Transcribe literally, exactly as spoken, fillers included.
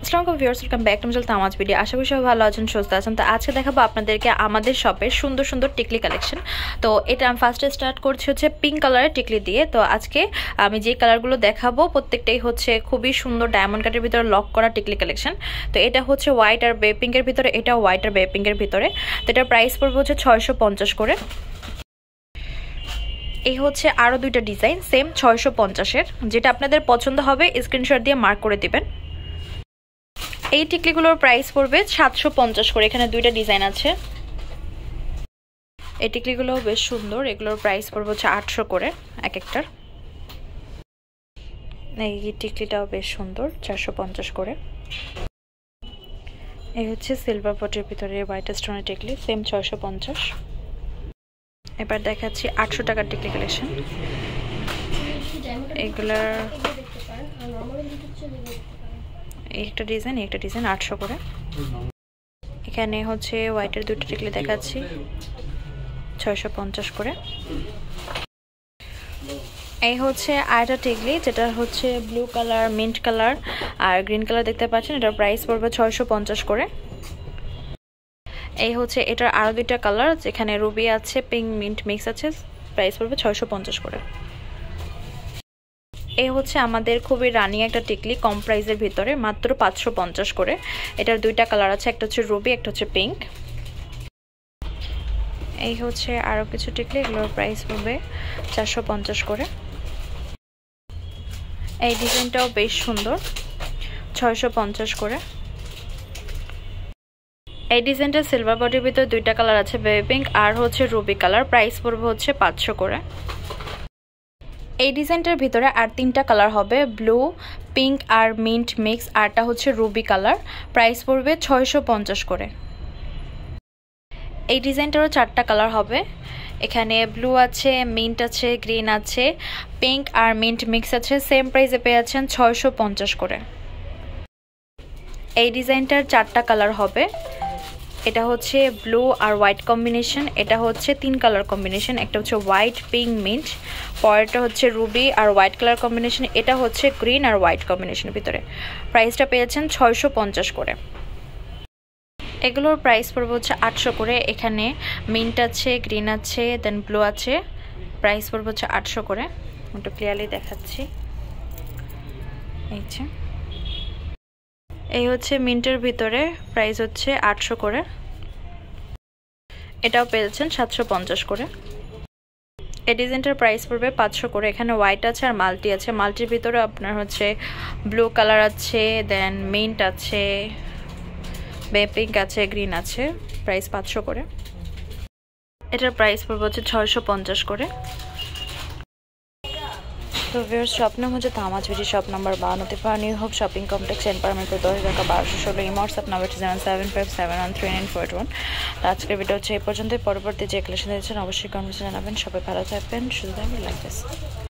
আসসালামু আলাইকুম viewers, welcome back to my channel Tamaz BD. আশা করি সবাই ভালো আছেন, সুস্থ আছেন। তো আজকে দেখাবো আপনাদেরকে আমাদের শপের সুন্দর সুন্দর টিকলি কালেকশন। তো এটা আমি ফার্স্টে স্টার্ট করছি হচ্ছে পিঙ্ক কালারের টিকলি দিয়ে। তো আজকে আমি যে কালারগুলো দেখাবো প্রত্যেকটাই হচ্ছে খুবই সুন্দর ডায়মন্ড কাটের ভিতরে লক করা টিকলি কালেকশন। তো এটা হচ্ছে হোয়াইট আর বে পিঙ্কের ভিতরে, এটা হোয়াইট আর বে পিঙ্কের ভিতরে। তো এটার প্রাইস পড়বে হচ্ছে ছয়শো পঞ্চাশ করে। এই হচ্ছে আরও দুইটা ডিজাইন সেম ছয়শো পঞ্চাশের। যেটা আপনাদের পছন্দ হবে স্ক্রিনশট দিয়ে মার্ক করে দিবেন। এই টিকলিগুলোর প্রাইস পড়বে সাতশো পঞ্চাশ করে। এখানে দুইটা ডিজাইন আছে। এই টিকলিগুলোও বেশ সুন্দর, এগুলোর প্রাইস পড়বে হচ্ছে আটশো করে এক একটার। এই টিকলিটাও বেশ সুন্দর, চারশো পঞ্চাশ করে। এই হচ্ছে সিলভার পটের ভিতরে হোয়াইট স্টোনের টিকলি, সেম ছয়শো পঞ্চাশ। এবার দেখাচ্ছি আটশো টাকার টিকলি কালেকশন। এগুলার একটা ডিজাইন একটা ডিজাইন আটশো করে। এখানে হচ্ছে হোয়াইটের দুটো টিকলি দেখাচ্ছি ছয়শো পঞ্চাশ করে। এই হচ্ছে আরেকটা টিকলি যেটা হচ্ছে ব্লু কালার, মিন্ট কালার আর গ্রিন কালার দেখতে পাচ্ছেন। এটার প্রাইস পড়বে ছয়শো পঞ্চাশ করে। এই হচ্ছে এটার আরও দুইটা কালার, যেখানে রুবি আছে, পিঙ্ক মিন্ট মিক্স আছে, প্রাইস পড়বে ছয়শো পঞ্চাশ করে। এই হচ্ছে আমাদের খুবই রানিং একটা টিকলি, কম প্রাইসের ভিতরে, মাত্র পাঁচশো পঞ্চাশ করে। এটার দুইটা কালার আছে, একটা হচ্ছে রুবি, একটা হচ্ছে পিঙ্ক। এই হচ্ছে আরও কিছু টিকলি, এগুলোর প্রাইস পড়বে চারশো পঞ্চাশ করে। এই ডিজাইনটাও বেশ সুন্দর, ছয়শো পঞ্চাশ করে। এই ডিজাইনটা সিলভার বডির ভিতরে দুইটা কালার আছে, বেবি পিঙ্ক আর হচ্ছে রুবি কালার, প্রাইস পড়বে হচ্ছে পাঁচশো করে। এই ডিজাইনটার ভিতরে আর তিনটা কালার হবে, ব্লু, পিঙ্ক আর মিন্ট মিক্স, আরটা হচ্ছে রুবি কালার, প্রাইস পড়বে ছয়শো পঞ্চাশ করে। এই ডিজাইনটারও চারটা কালার হবে, এখানে ব্লু আছে, মিন্ট আছে, গ্রিন আছে, পিঙ্ক আর মিন্ট মিক্স আছে, সেম প্রাইসে পেয়ে যাচ্ছেন ছয়শো পঞ্চাশ করে। এই ডিজাইনটার চারটা কালার হবে, এটা হচ্ছে ব্লু আর হোয়াইট কম্বিনেশন, এটা হচ্ছে তিন কালার কম্বিনেশন, একটা হচ্ছে হোয়াইট পিঙ্ক মিন্ট, পরেরটা হচ্ছে রুবি আর হোয়াইট কালার কম্বিনেশন, এটা হচ্ছে গ্রিন আর হোয়াইট কম্বিনেশনের ভিতরে। প্রাইসটা পেয়েছেন ছয়শো পঞ্চাশ করে। এগুলোর প্রাইস পড়বে হচ্ছে আটশো করে। এখানে মিন্ট আছে, গ্রিন আছে, দেন ব্লু আছে, প্রাইস পড়বে হচ্ছে আটশো করে। একটু ক্লিয়ারলি দেখাচ্ছি। এই যে এই হচ্ছে মিন্টের ভিতরে, প্রাইস হচ্ছে আটশো করে। এটাও পেয়েছেন সাতশো পঞ্চাশ করে। এই ডিজাইনটার প্রাইস পড়বে পাঁচশো করে। এখানে হোয়াইট আছে আর মাল্টি আছে, মাল্টির ভিতরে আপনার হচ্ছে ব্লু কালার আছে, দেন মিন্ট আছে, পিঙ্ক আছে, গ্রিন আছে, প্রাইস পাঁচশো করে। এটার প্রাইস পড়বে হচ্ছে ছয়শো পঞ্চাশ করে। তো ভিউয়ার্স, শপ নাম হচ্ছে তামাজ বিডি, শপ নাম্বার বাউন্ন তিপ্পান্ন, new hope shopping complex, Senpara, Mirpur দশ, ঢাকা বারোশো ষোলো। এই WhatsApp number seven seven five seven one three nine four one. তো আজকের ভিডিও হচ্ছে এই পর্যন্তই। পরবর্তী যে কালেকশন দিয়েছেন অবশ্যই কমেন্টে জানাবেন। সবাই ভালো থাকবেন, সুস্থ থাকবেন, লাইক দিস।